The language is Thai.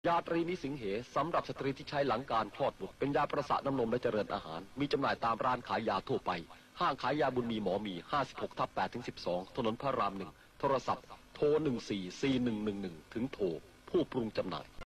ยาตรีนิสิงเหสำหรับสตรีที่ใช้หลังการคลอดบุตรเป็นยาประสาทน้ำนมและเจริญอาหารมีจำหน่ายตามร้านขายยาทั่วไปห้างขายยาบุญมีหมอมี56/8-12ถนนพระราม1โทรศัพท์โทร144111ถึงโทรผู้ปรุงจำหน่าย